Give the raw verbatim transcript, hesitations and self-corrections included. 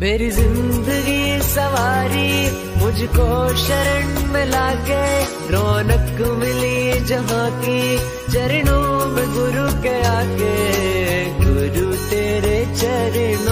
मेरी जिंदगी सवारी मुझको शरण में लाके, रौनक मिली जहाँ की चरणों में गुरु के आके। गुरु तेरे चरण